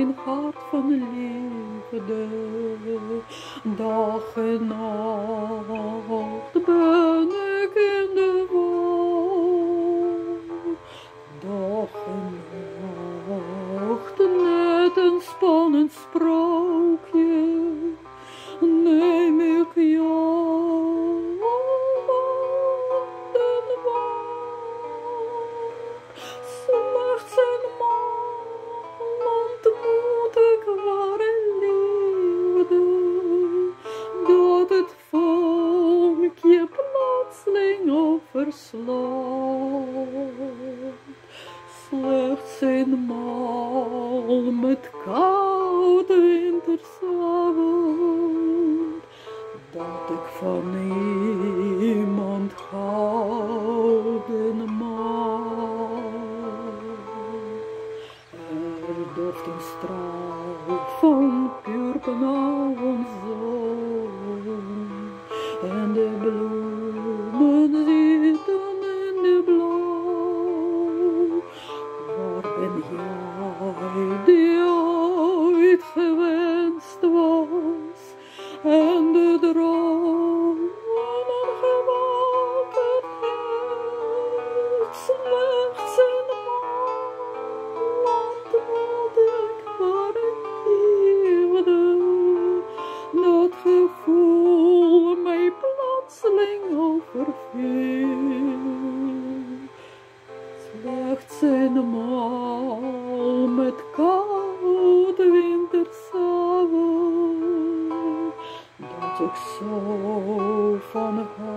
mijn hart van liefde. Dag en nacht ben ik in de war. Dag en nacht, net een spannend sprookje, neem ik jou aan de waar. Slechts eenmaal ontmoet ik ware liefde, dat het vonkje plotseling overslaat. Slechts eenmaal met koude wintersavond, dat ik van niemand houden mag. Er doft een straal van purpernauwe zon, en de bloemen zitten in de blauw. Waar ben jij die ooit gewenst was, en de dromen gewakkerd heeft? Slechts eenmaal ontmoet ik ware liefde, dat gevoel mij plotseling overviel. Slechts eenmaal met koude wintersavond, dat ik zo van haar